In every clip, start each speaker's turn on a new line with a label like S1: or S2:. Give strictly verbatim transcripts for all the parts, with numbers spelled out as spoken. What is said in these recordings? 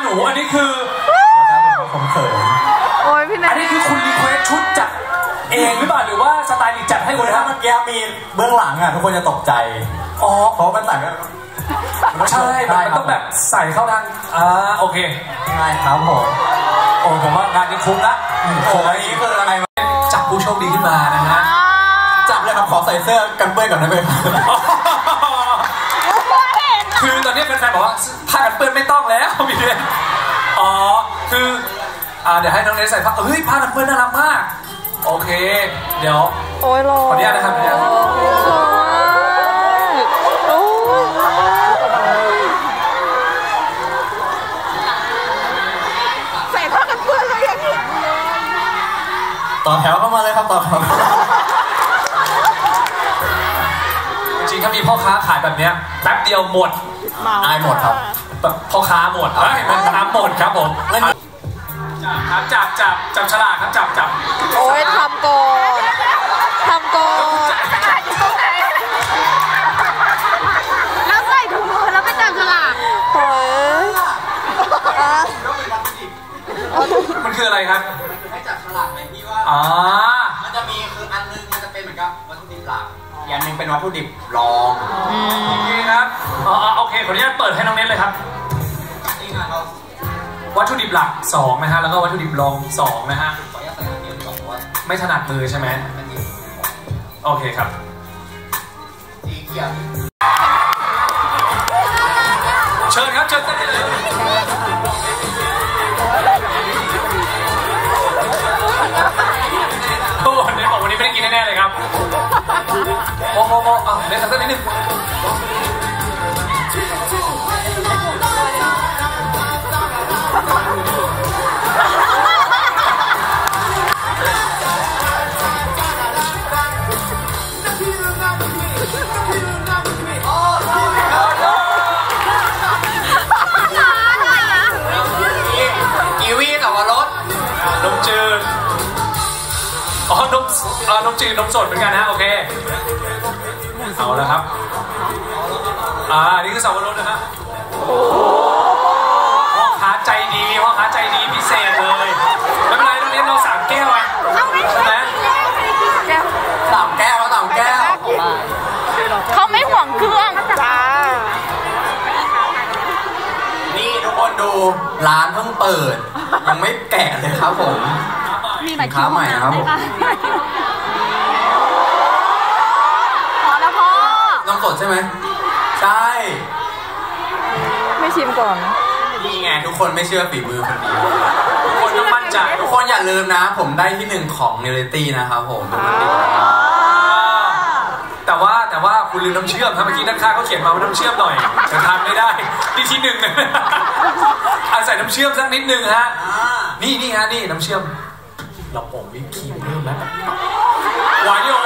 S1: นูอันนี้คือ
S2: ผมเขิน
S3: โอ้ยพี่แนน
S1: อันนี้คือคุณรีเควสชุดจัดเองหรือเปล่าหรือว่าสไตล์จัดให้คุณถ้า
S2: เมื่อกี้มีเบื้องหลังอ่ะทุกคนจะตกใจ
S1: อ๋อ
S2: เพราะมันใส่ก็
S1: ใช่มันต้องแบบใส่เข้าทางอ่าโอเค
S2: ง่ายครับผม
S1: โอ้ผมว่างานนี้คุ้มละ
S2: โอ้ยนี่คืออะไร
S1: จับผู้โชคดีขึ้นมานะฮะ
S2: จับเลยครับขอใส่เสื้อกันเปื้อนก่อนได้ไหม
S1: คือตอนนี้แฟนๆบอกว่าผ้ากันเปื้อนไม่ต้องแล้วพี่เดนอ๋อคืออ่าเดี๋ยวให้น้องเนสใส่ผ้าเฮ้ยผ้ากันเปื้อนน่ารักมากโอเคเดี๋ยว
S3: โอ้ยรอ
S1: ขออนุญาตนะครับขออนุญาต
S3: ใส่ผ้ากันเปื้อนเลยยังเห็น
S2: ต่อแถวเข้ามาเลยครับต่อแถว
S1: จริงๆถ้ามีพ่อค้าขายแบบเนี้ยแป๊บเดียวหมด
S2: อายหมดครับ
S1: แบบพ่อค้าหมดเฮ้ยมันน้ำหมดครับผมครับจับจับจับฉลากครับจับจับ
S3: โอ้ยทำก่อนทำก่อน
S4: แล้วใส่ถุงมือแล้วไปจับฉลาก
S3: โอ้ย
S1: มันคืออะไรครับ
S2: ให้จับฉลากในที่ว่า
S1: อ๋อ
S2: มันจะมีคืออันนึงมันจะเป็นเหมือนกับวัตถุดิบหลักอีกอันนึงเป็นวัตถุดิบรอง
S1: โอเคครับอ๋อโอเคขออนุญาตเปิดให้น้องเน็ตเลยครับ
S2: นี่ครับ
S1: วัตถุดิบหลักสองนะฮะแล้วก็วัตถุดิบรองสองนะฮะไม่ถนัดมือใช่ไหมโอเคครับเชิญครับเชิญได้เลยโอ้วันนี้บอกวันนี้ไม่ได้กินแน่ๆเลยครับโอ้โหโอ้อ่ะเดี๋ยวทำสักนิดนึงนมจืดอ๋อนมอ่านมจืดนมสดเหมือนกันนะโอเคเอาแล้วครับอ่านี่คือสับปะรดนะฮะพ่อค้าใจดีพ่อค้าใจดีพิเศษเลยไม่เป็นไรตรงนี้เราสามแก้วไงใช่ไหม
S2: สามแก้วสามแก้ว
S3: เขาไม่ห่วงเครื่องจ้า
S2: นี่ทุกคนดูร้านเพิ่งเปิดยังไม่แกะเลยครับผม
S4: มีหมาย
S2: ค้าใหม่ครับผม
S4: พอแล้วพ่อ
S2: น้ำสดใช่ไหมใช่
S3: ไม่ชิมก่อนนะ
S2: นี่ไงทุกคนไม่เชื่อฝีมือคนนี้
S1: ทุกคนต้องมั่นใจ
S2: ทุกคนอย่าลืมนะผมได้ที่หนึ่งของเนลิตี้นะครับผม
S1: แต่ว่าแต่ว่าคุณลืมน้ำเชื่อมครับเมื่อกี้ด้านข้างเขาเขียนมาว่าน้ำเชื่อมหน่อยแต่ทานไม่ได้ที่ที่หนึ่งนะอาศัยน้ำเชื่อมสักนิดนึงฮะนี่นี่ฮะนี่น้ำเชื่อมเราผมวิปครีมเพิ่มแล้วหวานโย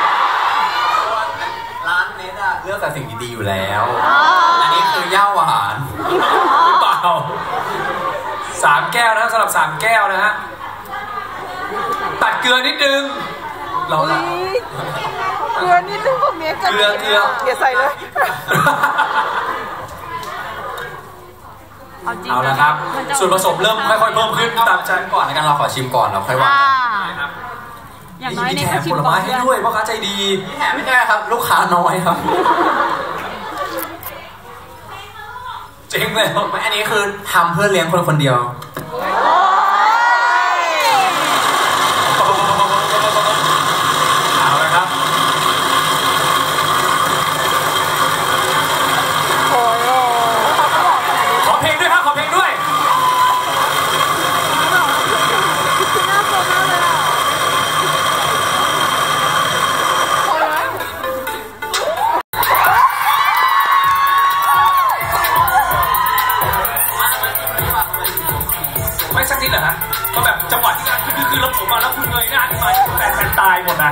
S2: ร้านเน็ตอะเลือกแต่สิ่งดีๆอยู่แล้วอันนี้คือย่าหวาน
S1: หรือเปล่าสามแก้วนะสำหรับสามแก้วนะฮะตัดเกลือนิดนึงเราละ
S3: เกลือนิดนึงพวกนี้
S1: เกลือเกลือ
S3: อย่าใส่เลย
S1: เอาละครับส่วนผสมเริ่มค่อยๆเพิ่มขึ้นตามใจ
S2: ก่อนในการเราขอชิมก่อนเราค่อยว่า
S4: อย่างน้อย
S1: ในผลไม้ให้ด้วยพ่อค้าใจดี
S2: แถมไม่ได้ครับลูกค้าน้อยครับ
S1: เจ๊งเลย
S2: อันนี้คือทำเพื่อเลี้ยงคนคนเดียว
S1: เอาละครับขอเพลงด้วยครับขอเพลงด้วยไม่สักนิดเหรอฮะก็แบบจังหวะที่คือคือเราผมมาแล้วคุณเงยหน้าขึ้นมาแต่แฟนตายหมดนะ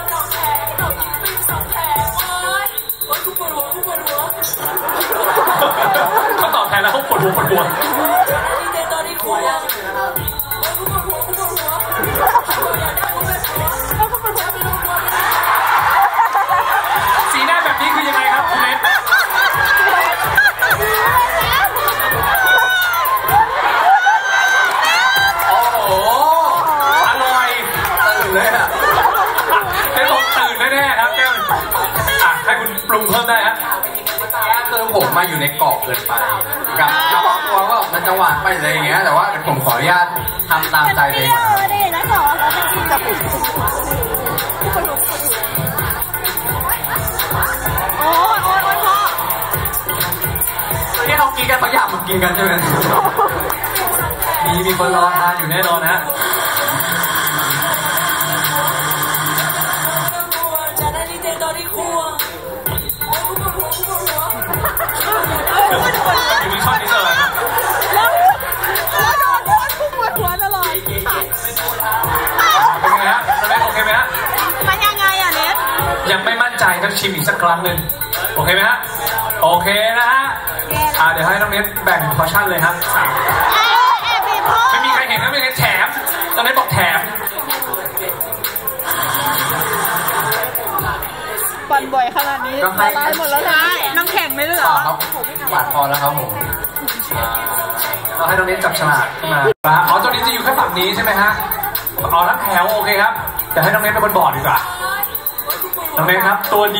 S1: เขาตอบแทนแล้วเขาปวดหัวปวดหัวสีหน้าแบบนี้คือยังไงครับคุณเนทแน่ๆครับแก้วอ่ะให้คุณปรุงเพิ่มได้ฮะ
S2: คือผมมาอยู่ในกรอบเกินไปกับเฉพาะตัวว่ามันจะหวานไปอะไรอย่างเงี้ยแต่ว่าผมขออนุญาตทำตามใจตัวเอง
S4: ดิแล้วขอเราจะกินกับโอ้ยโอ้ยโอ้ยพ่อ
S2: ที่เขากินกันเขาอยากมากินกันใช่ไหม
S1: มีมีคนรอทานอยู่แน่นอนนะ อยู่มีช่องนี้เลย
S4: แล้วแล้วโดนโดนพุ่งหัวหัวตลอด
S1: เป็นไงฮะน้องเน็ตโอเคไหมฮะ
S4: มันยังไงอ่ะเน็ต
S1: ยังไม่มั่นใจต้องชิมอีกสักครั้งหนึ่งโอเคไหมฮะโอเคนะฮะอ่าเดี๋ยวให้น้องเน็ตแบ่งพอร์ชั่นเลยครับสั่ง
S4: เอ๊ะเอ๊ะพี่พ่อ
S1: ไม่มีใครเห็นนะไม่มีใครแถมน้องเน็ตบอกแถม
S3: ปั่นบ่อยขนาดนี้ละลายหมดแล้วนะน้ำแข็งไม่เหลือ
S2: ต่อครับหวานพอแล้วครับผม
S1: เราให้น้องเน็ตจับฉลากขึ้นมาอ๋อตัวนี้จะอยู่แค่ฝั่งนี้ใช่ไหมฮะอ๋อทั้งแถวโอเคครับเดี๋ยวให้น้องเน็ตเป็นคนบอกดีกว่าน้องเน็ตครับตัวดี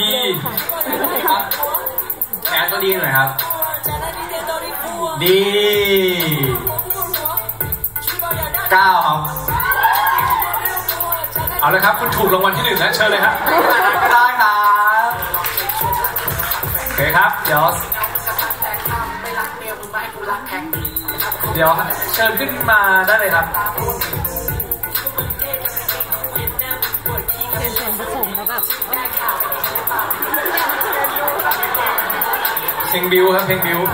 S2: แอนตัวดีหน่อยครับดีเก้าครับ
S1: เอาเลยครับคุณถูกรางวัลที่หนึ่งนะเชิญเลยครับ
S2: ก็ได้ครับ
S1: โอเคครับเดี๋ยวเดี๋ยวเชิญขึ้นมาได้เลยครับ
S3: เป็นส่วนผสมแล้วแบบ
S1: เพลงบิวครับเพลงบิว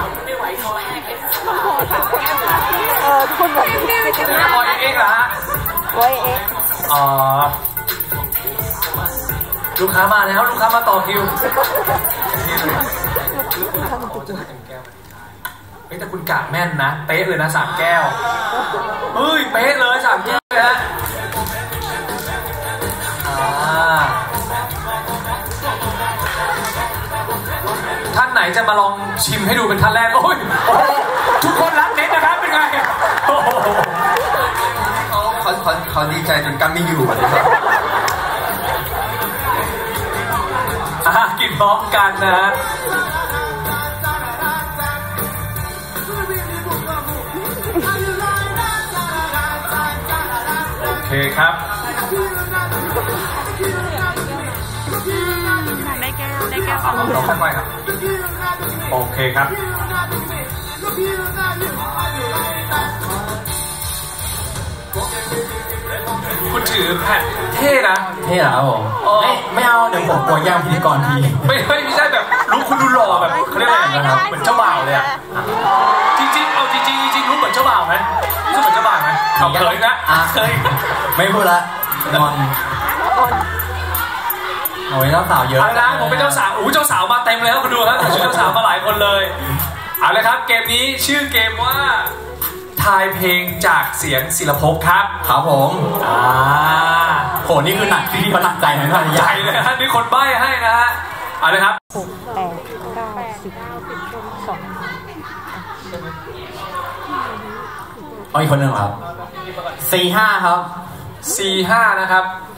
S3: เออทุกคนแบบไม่กิน
S1: เป็นคอยเองเหรอฮะ
S3: โอ้ยเอ๊ะ
S1: อ๋อลูกค้ามาแล้วลูกค้ามาต่อคิวนี่เลยเฮ้ยแต่คุณกะแม่นนะเป๊ะเลยนะสามแก้วเฮ้ยเป๊ะเลยสามแก้วเลยฮะอ่าท่านไหนจะมาลองชิมให้ดูเป็นท่านแรกโอ้ยโอ้โหทุกคนรักเน็ตนะครับเป็นไงโอ้โห
S2: เขาเขาเขาดีใจจนกันไม่อยู่เลยครับ
S1: อ่ะกินพร้อมกันนะฮะโอเคครับ
S4: ได้แก้วได้แก้ว
S1: เอาเราค่อยๆครับโอเคครับคุณถือแผ่นเท่นะ
S2: เท่เหรอครับผม
S1: อ๋อ
S2: ไม่ไม่เอาเดี๋ยวผมกลัวย่างพิธีกรที
S1: ไม่ไม่ไม่ใช่แบบลุกคุณดูหล่อแบบเขาเรียกอะไรนะครับเหมือนเจ้าบ่าวเลยอะจริงๆเอาจริงๆจริงๆรู้เหมือนเจ้าบ่าวไหมรู้เหมือนเจ้าบ่าวไหมเอาเคยนะเคย
S2: ไม่พูดละนอนโอ้ยเจ้าสาวเยอะ
S1: เอาละผมเป็นเจ้าสาวอู้เจ้าสาวมาเต็มแล้วคุณดูครับชุดเจ้าสาวมาหลายคนเลยเอาเลยครับเกมนี้ชื่อเกมว่าทายเพลงจากเสียงศิลปภพครับ
S2: ครับผม
S1: อ่า
S2: โหนี่คือหนักที่เขาหนักใจนะ
S1: ใหญ่เลยฮะนี่คนใบ้ให้นะฮะเอาเลยครับ
S3: หกแปดเก้าสิบสอง
S2: เอาอีกคนหนึ่งครับสี่ห้าครับ
S1: สี่ห้านะครับ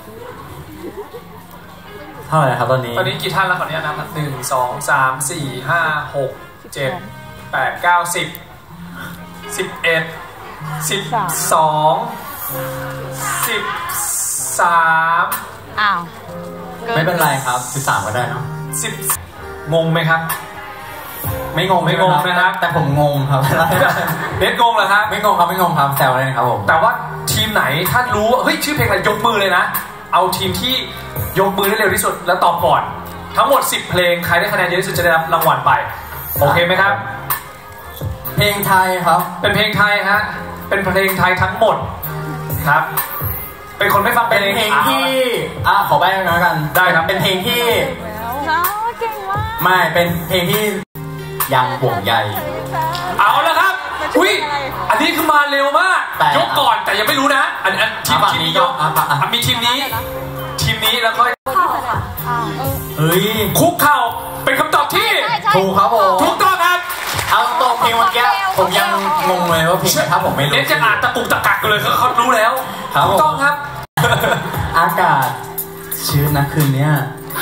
S2: เท่าไหร่ครับตอนนี้
S1: ตอนนี้กี่ท่านแล้วขออนุญาตนับหนึ่งสองสามสี่ห้าหกเจ็ดแปดเก้าสิบสิบเอ็ดสิบสองสิบสาม
S3: อ้าว
S2: ไม่เป็นไรครับสิบสามก็ได้เนาะ
S1: สิบงงไหมครับ
S2: ไม่งง
S1: ไม่งงนะครับ
S2: แต่ผมงงครับ
S1: เน็ตงงเหรอครับ
S2: ไม่งงครับไม่งงครับแซวเลยครับผม
S1: แต่ว่าทีมไหนถ้ารู้ว่าเฮ้ยชื่อเพลงอะไรยกมือเลยนะเอาทีมที่ยกมือได้เร็วที่สุดแล้วตอบก่อนทั้งหมดสิบเพลงใครได้คะแนนเยอะที่สุดจะได้รับรางวัลไปโอเคไหมครับ
S2: เพลงไทยครับ
S1: เป็นเพลงไทยฮะเป็นเพลงไทยทั้งหมดครับเป็นคนไม่ฟังเพ
S2: เป็
S1: ล
S2: น
S1: ง
S2: เพลงที่อ่ะขอใบ้หน่อยกัน
S1: ได้ครับ
S2: เป็นเพลงที่
S3: น้องเก่งมาก
S2: ไม่เป็นเพลงที่ยังห่วงใย
S1: เอาละครับอุ้ยอันนี้คือมาเร็วมาก
S2: แต่
S1: ยกก่อนแต่ยังไม่รู้นะอันอันทีม
S2: อ่ะ
S1: ทีมนี้
S2: ฝั่งนี้
S1: ยก
S2: อ่ะอ่ะ
S1: อ่ะมีทีมนี้ ทีมนี้แล้วก็
S2: เฮ้ย
S1: คุกเข่าเป็นคำตอบที่
S2: ถูกครับผม
S1: ถูกต้องครับ
S2: เอาตรงเพลงเมื่อกี้ผมยังงงเลยว่าเพลงอะไรครับผมไม่รู้
S1: เน็ตจะอ่านตะกุกตะกักกันเลยเขาเขารู้แล้ว
S2: ครับผม
S1: ถูกต้องครับ
S2: อากาศชื้นนะคืนเนี้ย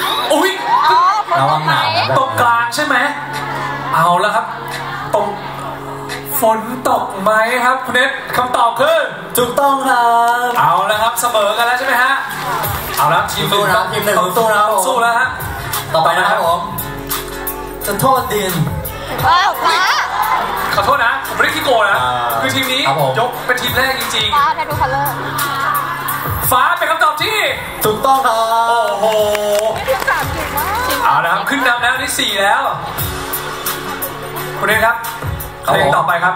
S2: ระวังหนาว
S1: ตรงกลางใช่ไหมเอาแล้วครับตรงฝนตกไหมครับคุณเนทคำตอบคือ
S2: ถูกต้องครับ
S1: เอาแล้วครับเสมอกันแล้วใช่ไหมฮะเอาแล้วทีม
S2: สู้นะทีมหนึ่งสู้นะ
S1: ต้องสู้แล้วฮะ
S2: ต่อไปนะครับผมจะโทษดิน
S3: ว้าวฟ้า
S1: ขอโทษนะผมไม่ได้ขี้โกงนะ
S2: อ่า
S1: คือทีมนี้
S2: ครับผม
S1: ยกเป็นทีมแรกจริง
S3: ฟ้าแททูคัลเลอร์
S1: ๆฟ้าเป็นคำตอบที่
S2: ถูกต้องครับ
S1: โอ้โห
S3: ทีมสามเก่งมาก
S1: เอาละครับขึ้นนำแล้วนี่สี่แล้ว คุณเนทครับเพลงต่อไปครับ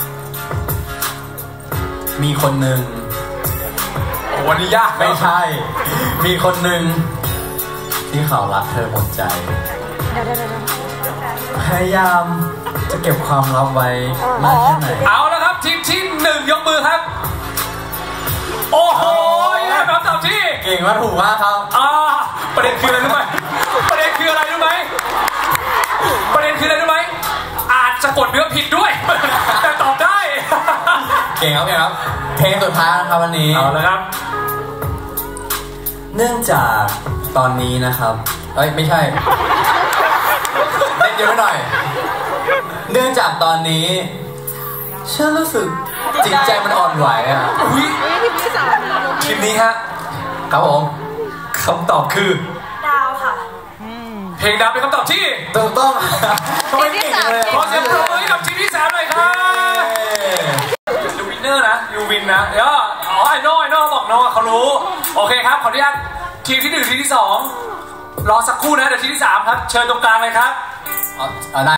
S2: มีคนหนึ่ง
S1: โอ้วันนี้ยาก
S2: ไม่ใช่ มีคนหนึ่งที่เขารักเธอหมดใจ
S3: เดี๋ยวเดี๋ยวเดี๋ยว
S2: พยายามจะเก็บความลับไว้มากแค่ไหน
S1: เอาแล้วครับทีมที่หนึ่งยกมือครับ โอ้โหนี่เป็นคำตอบที่
S2: เก่งว่าถูกมากครับ
S1: อ่าประเด็นคืออะไรรู้ไหมประเด็นคืออะไรรู้ไหมประเด็นคืออะไรรู้ไหมอาจจะกดเนื้อผิดด้วย แต่ตอบได้
S2: เก่งครับเก่งครับ เพลงสุดท้ายนะครับวันนี้
S1: เอาละครับ
S2: เนื่องจากตอนนี้นะครับ เอ้ยไม่ใช่เล่นเยอะไปหน่อย เนื่องจากตอนนี้ฉันรู้สึกจิตใจมันอ่อนไหวอ่ะ
S1: อุ้ย
S3: ทีมที่สาม
S1: ทีมนี้ฮะ
S2: ครับผม
S1: คำตอบคือ
S4: ดาวค่ะ
S1: เพลงดาวเป็นคำตอบที่
S2: ถูกต้องทำไมเก่งเลย
S1: ขอเสียงปรบมือให้กับทีมที่สามหน่อยครับยูวินเนอร์นะยูวินนะเดี๋ยวอ๋อไอโน่ไอโน่บอกโน่เขารู้โอเคครับขออนุญาตทีมที่หนึ่งทีมที่สองรอสักครู่นะเดี๋ยวทีมที่สามครับเชิญตรงกลางเลยครับ
S2: เอาเอาได้